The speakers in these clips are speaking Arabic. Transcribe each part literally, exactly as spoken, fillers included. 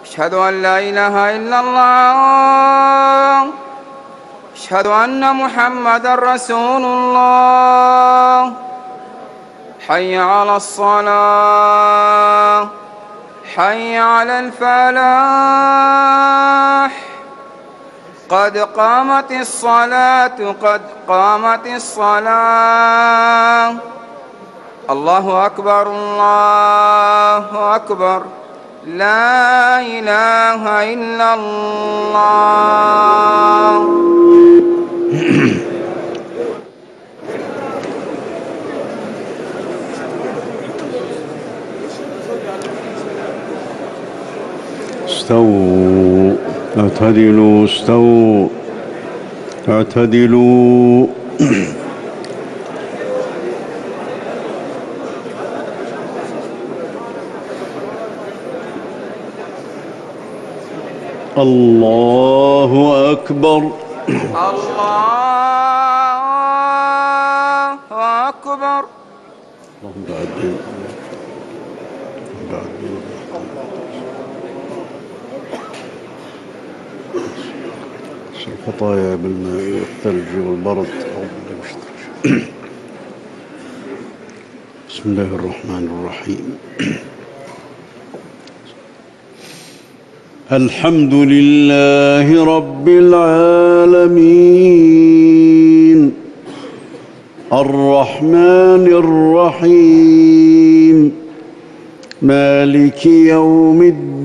أشهد أن لا إله إلا الله. أشهد أن محمدًا رسول الله. حي على الصلاة، حي على الفلاح، قد قامت الصلاة، قد قامت الصلاة. الله أكبر، الله أكبر، لا إله إلا الله. استووا اعتدلوا، استووا اعتدلوا. الله أكبر، الله أكبر. اللهم بعد بعد الخطايا بالماء والثلج والبرد. بسم الله الرحمن الرحيم. الحمد لله رب العالمين، الرحمن الرحيم، مالك يوم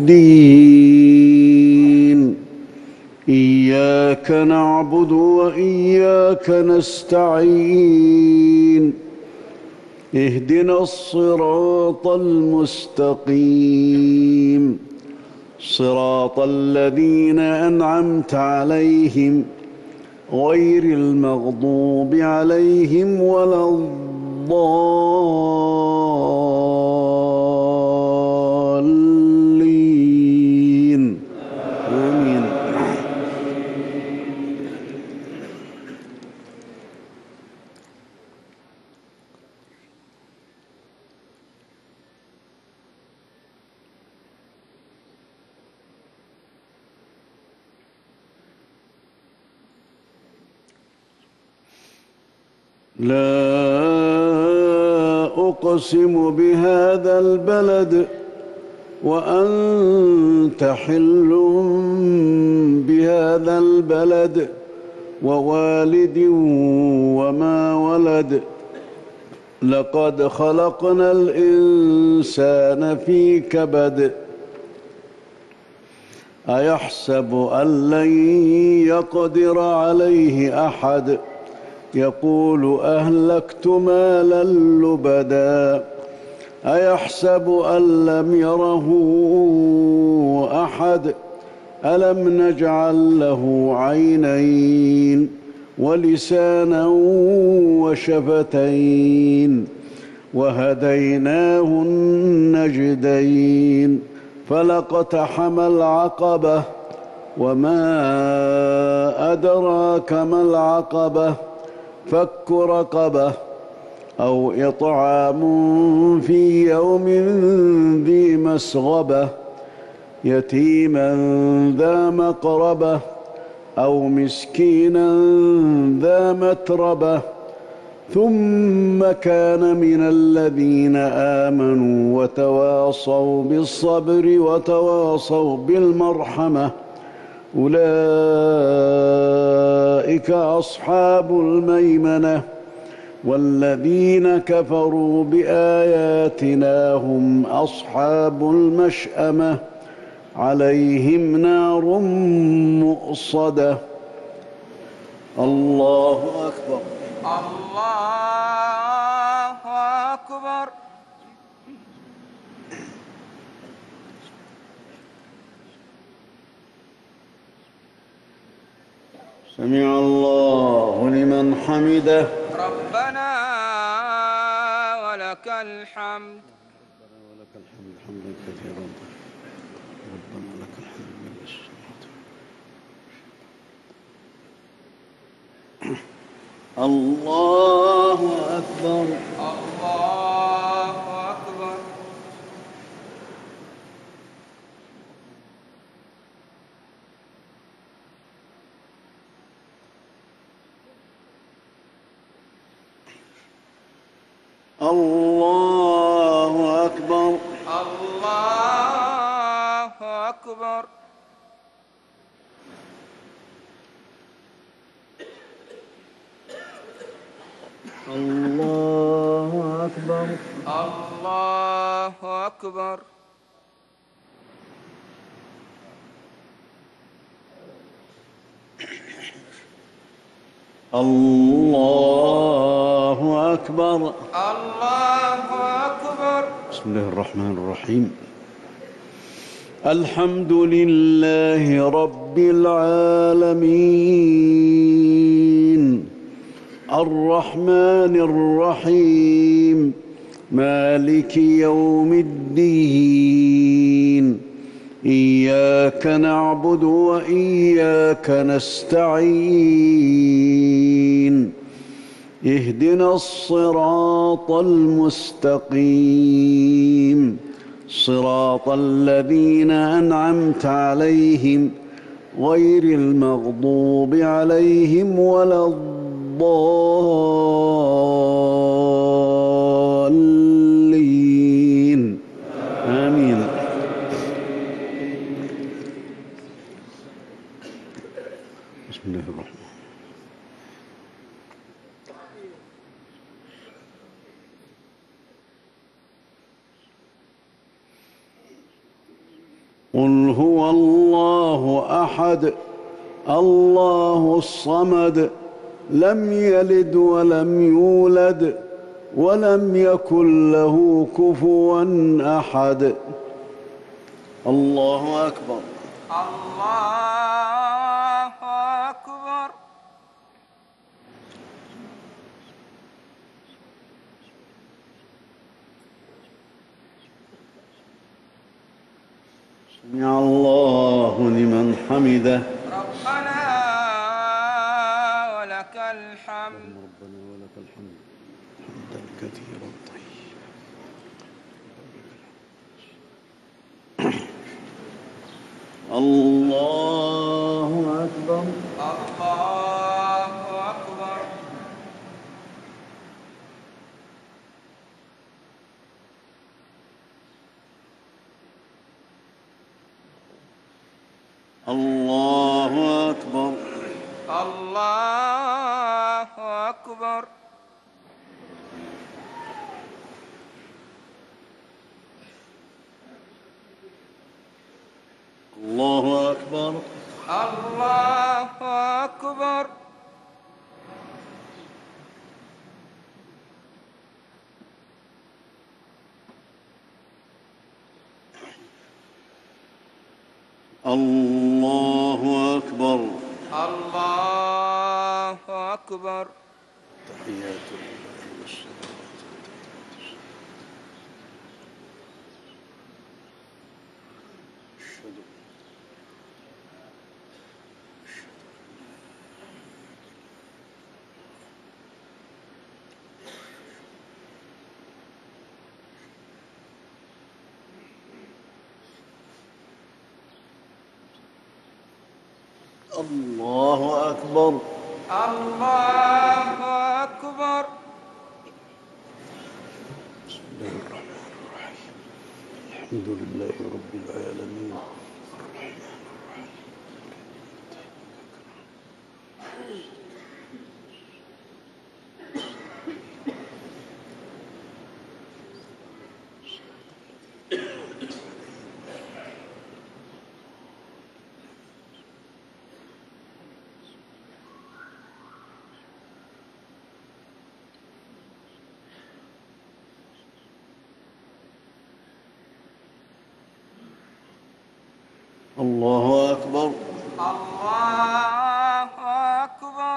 الدين. إياك نعبد وإياك نستعين. اهدنا الصراط المستقيم، صراط الذين أنعمت عليهم غير المغضوب عليهم ولا الضالين. آمين. لا أقسم بهذا البلد وأنت حل بهذا البلد ووالد وما ولد. لقد خلقنا الإنسان في كبد. أيحسب أن لن يقدر عليه أحد. يقول أهلكت مالا لبدا. أيحسب أن لم يره أحد. ألم نجعل له عينين ولسانا وشفتين وهديناه النجدين. فلاقتحم العقبة وما أدراك ما العقبة. فك رقبة أو إطعام في يوم ذي مسغبة يتيما ذا مقربة أو مسكينا ذا متربة. ثم كان من الذين آمنوا وتواصوا بالصبر وتواصوا بالمرحمة. أولئك أصحاب الميمنة. والذين كفروا بآياتنا هم أصحاب المشأمة. عليهم نار مؤصدة. الله أكبر، الله أكبر. سمع الله لمن حمده. ربنا ولك الحمد. ولك الحمد حمدا كثيرا. ربنا لك الحمد. الله أكبر، الله أكبر. الله أكبر. الله أكبر. الله أكبر. الله أكبر. الله أكبر. الله أكبر. بسم الله الرحمن الرحيم. الحمد لله رب العالمين الرحمن الرحيم مالك يوم الدين إياك نعبد وإياك نستعين اهدنا الصراط المستقيم صراط الذين أنعمت عليهم غير المغضوب عليهم ولا الضالين آمين. بسم الله الرحمن قل هو الله أحد الله الصمد لم يلد ولم يولد ولم يكن له كفوا أحد. الله أكبر. الله أكبر. سمع الله لمن حمده. ربنا ولك الحمد. ربنا ولك الحمد حمدا كثيرا طيبا. الله أكبر. الله أكبر. الله أكبر. الله أكبر. الله أكبر. الله أكبر. الله أكبر. الله أكبر. تحيات لله والصلوات. أشهد الله أكبر. الله أكبر. بسم الله الرحمن الرحيم. الحمد لله رب العالمين الرحمن الرحيم. الله أكبر. الله أكبر.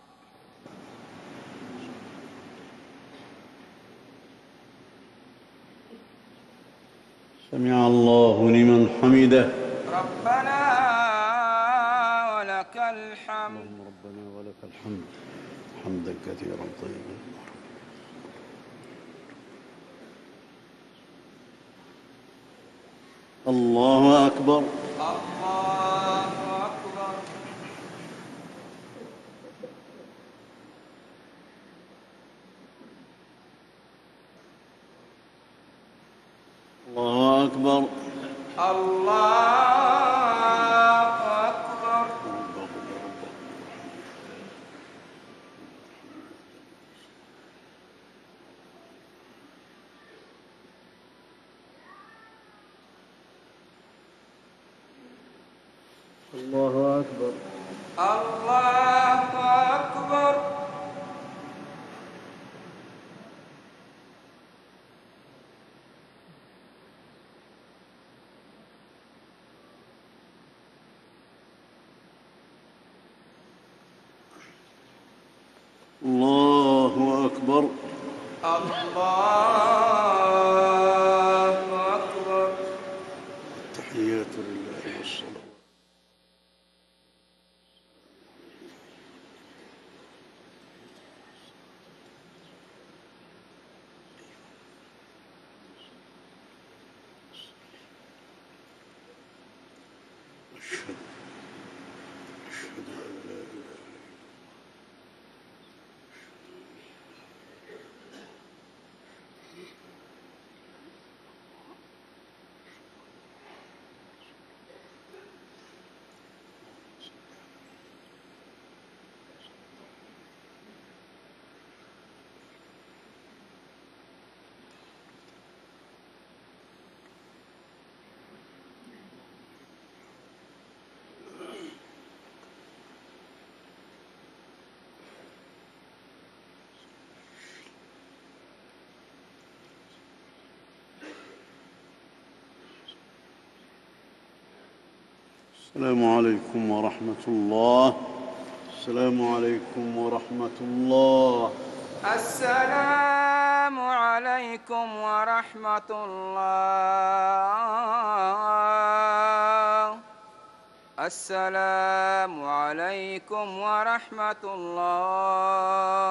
سمع الله لمن حمده. ربنا ولك الحمد. اللهم ربنا ولك الحمد حمدا كثيرا طيبا. الله أكبر. الله أكبر. الله أكبر. الله أكبر. الله أكبر. الله أكبر. الله أكبر. التحيات لله والصلاة. أشهد أشهد أن لا إله إلا السلام عليكم ورحمة الله. السلام عليكم ورحمة الله. السلام عليكم ورحمة الله. السلام عليكم ورحمة الله.